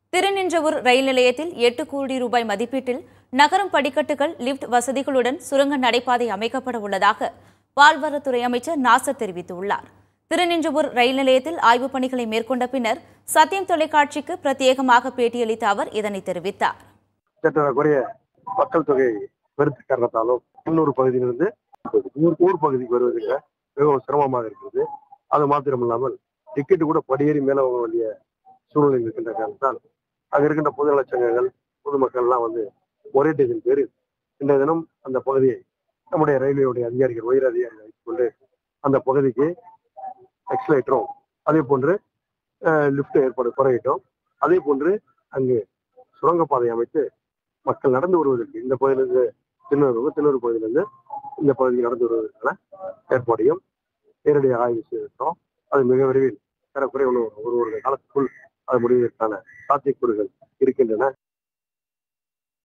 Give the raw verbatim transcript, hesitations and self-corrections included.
திருநின்றவூர் ரயில் நிலையத்தில் எட்டு கோடி ரூபாய் மதிப்பீட்டில் நகரும் படிக்கட்டுகள், லிப்ட் வசதிகளுடன் சுரங்க நடைபாதை அமைக்கப்பட உள்ளதாக பால்வளத்துறை அமைச்சர் நாசர் தெரிவித்துள்ளார். திருநின்றவூர் ரயில் நிலையத்தில் ஆய்வுப் பணிகளை மேற்கொண்ட பின்னர் சத்தியம் தொலைக்காட்சிக்கு பிரத்யேகமாக பேட்டியளித்த அவர் இதனை தெரிவித்தார். மக்கள் தொகை பெருத்த காரணத்தாலும் இன்னொரு பகுதியிலிருந்து ஊர் பகுதிக்கு வருவதற்கு மிகவும் சிரமமாக இருக்கிறது. அது மாத்திரமில்லாமல் டிக்கெட்டு கூட படியேறி மேல போக வேண்டிய சூழ்நிலை இருக்கின்ற காரணத்தால் அங்க இருக்கின்ற பொதுநல சங்கங்கள், பொதுமக்கள் எல்லாம் வந்து ஒரே டேஷன் பேரு இந்த தினம் அந்த பகுதியை நம்முடைய ரயில்வேயுடைய அதிகாரிகள், உயர் அதிகாரிகள் வைத்துக் கொண்டு அந்த பகுதிக்கு எக்ஸலேட்டரும் அதே போன்று லிப்ட் ஏற்பாடு குறையிட்டோம். அதே போன்று அங்கு சுரங்கப்பாதை அமைத்து மக்கள் நடந்து வருவதற்கு இந்த பகுதியிலிருந்து திருநெல்வேலி திருநெல்வேலி பகுதியிலிருந்து இந்த பகுதிக்கு நடந்து வருவதற்கான ஏற்பாடையும் நேரடியாக ஆய்வு செய்திருக்கிறோம். அது மிக விரைவில் ஏறக்குறைய ஒரு ஒரு காலத்துக்குள் அது முடிவதற்கான சாத்தியக்கூறுகள்